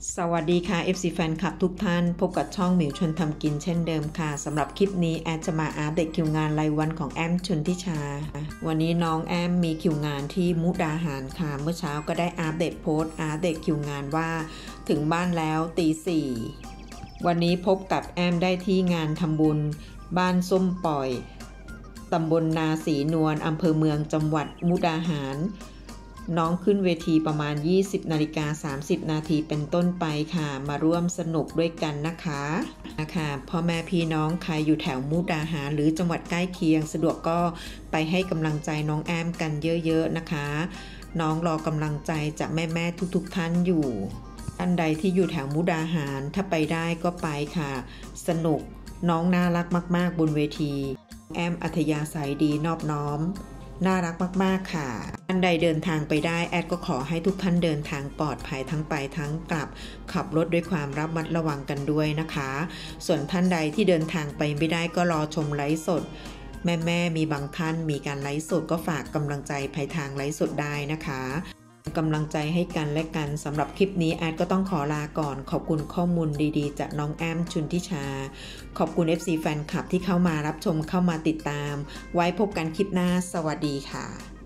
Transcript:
สวัสดีค่ะ FC แฟนคลับทุกท่านพบกับช่องหมิวชวนทำกินเช่นเดิมค่ะสำหรับคลิปนี้แอดจะมาอัปเดตคิวงานรายวันของแอมชนทิชาวันนี้น้องแอมมีคิวงานที่มุกดาหารค่ะเมื่อเช้าก็ได้อัปเดตโพสต์อัปเดตคิวงานว่าถึงบ้านแล้วตี 4วันนี้พบกับแอมได้ที่งานทำบุญบ้านส้มปล่อยตำบลนาศรีนวลอำเภอเมืองจังหวัดมุกดาหารน้องขึ้นเวทีประมาณ 20:30 นาทีเป็นต้นไปค่ะมาร่วมสนุกด้วยกันนะคะพ่อแม่พี่น้องใครอยู่แถวมุกดาหารหรือจังหวัดใกล้เคียงสะดวกก็ไปให้กำลังใจน้องแอมกันเยอะๆนะคะน้องรอกำลังใจจากแม่ๆทุกๆท่านอยู่ท่านใดที่อยู่แถวมุกดาหารถ้าไปได้ก็ไปค่ะสนุกน้องน่ารักมากๆบนเวทีแอมอัธยาศัยดีนอบน้อมน่ารักมากๆค่ะท่านใดเดินทางไปได้แอดก็ขอให้ทุกท่านเดินทางปลอดภัยทั้งไปทั้งกลับขับรถด้วยความระมัดระวังกันด้วยนะคะส่วนท่านใดที่เดินทางไปไม่ได้ก็รอชมไลฟ์สดแม่มีบางท่านมีการไลฟ์สดก็ฝากกำลังใจภายทางไลฟ์สดได้นะคะกำลังใจให้กันและกันสำหรับคลิปนี้แอดก็ต้องขอลาก่อนขอบคุณข้อมูลดีๆจากน้องแอมชุนทิชาขอบคุณ FC แฟนคลับที่เข้ามารับชมเข้ามาติดตามไว้พบกันคลิปหน้าสวัสดีค่ะ